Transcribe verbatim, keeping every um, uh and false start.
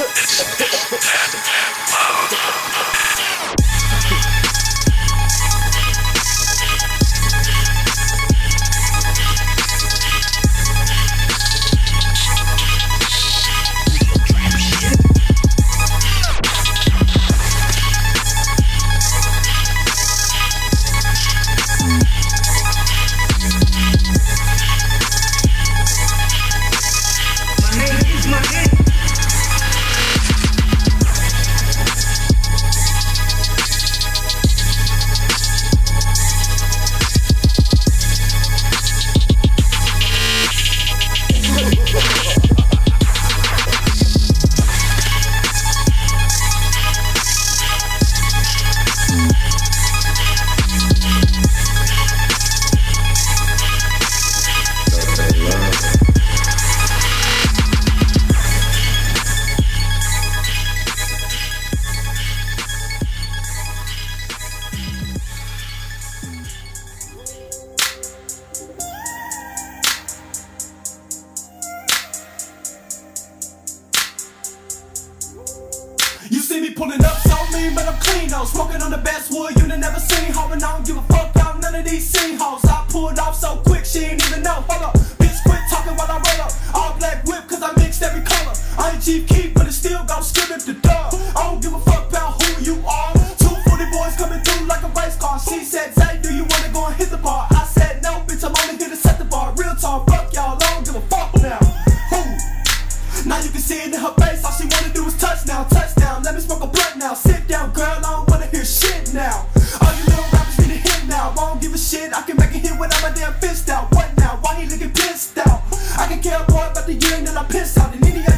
You see me pulling up so mean, but I'm clean though. Smoking on the best wood you done never seen. Hoping I don't give a fuck out none of these scene hoes. I pulled off so quick she ain't even know. Hold up, bitch quit talking while I roll up. All black whip cause I mixed every color. I ain't Chief Keef but it still gon' skip it the dub. I don't give a fuck about who you are. Two forty boys coming through like a race car. She said, Zay, do you wanna go and hit the bar? I said no bitch, I'm only here to set the bar. Real talk, fuck y'all, I don't give a fuck now. Who? Now you can see it in her face, all she wanna do is touchdown, touchdown. Let me smoke a blunt now, sit down girl, I don't wanna hear shit now. All you little rappers need a hit now, I don't give a shit, I can make a hit without my damn fist out. What now, why he looking pissed out? I can care more about the year and then I piss out. And any